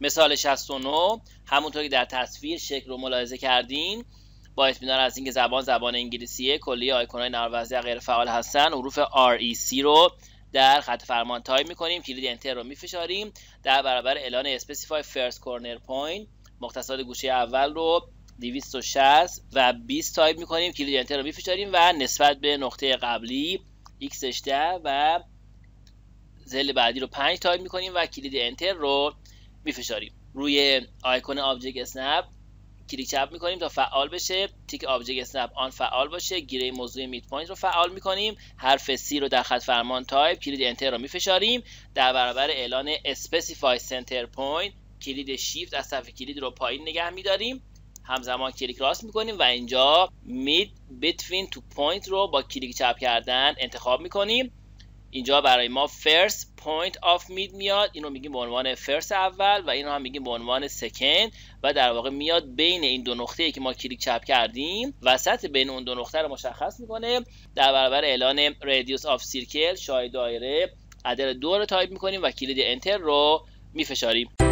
مثال 69 همونطور که در تصویر شکل رو ملاحظه کردین، با اطمینان از اینکه زبان انگلیسیه، کلیه آیکون‌های نرم وضعی غیر فعال هستن، حروف REC رو در خط فرمان تایپ می‌کنیم، کلید انتر رو می‌فشاریم، در برابر اعلان specify first corner point مختصات گوشه اول رو 260 و 20 تایپ می‌کنیم، کلید انتر رو می‌فشاریم و نسبت به نقطه قبلی x 10 و ذیل بعدی رو 5 تایپ می‌کنیم و کلید انتر رو می‌فشاریم. روی آیکون آبجکت اسنپ کلیک چپ میکنیم تا فعال بشه، تیک آبجکت اسنپ آن فعال باشه، گیره موضوع میت پوینت رو فعال میکنیم، حرف C رو در خط فرمان تایپ، کلید انتر رو میفشاریم، در برابر اعلان specify center point کلید شیفت از صفحه کلید رو پایین نگه میداریم، همزمان کلیک راست میکنیم و اینجا mid between two point رو با کلیک چپ کردن انتخاب میکنیم. اینجا برای ما first point of mid میاد، اینو میگیم به عنوان first اول و اینو هم میگیم به عنوان second و در واقع میاد بین این دو نقطه‌ای که ما کلیک چپ کردیم، وسط بین اون دو نقطه رو مشخص میکنه. در برابر اعلان radius of circle شای دایره عدد 2 رو تایپ میکنیم و کلید انتر رو میفشاریم.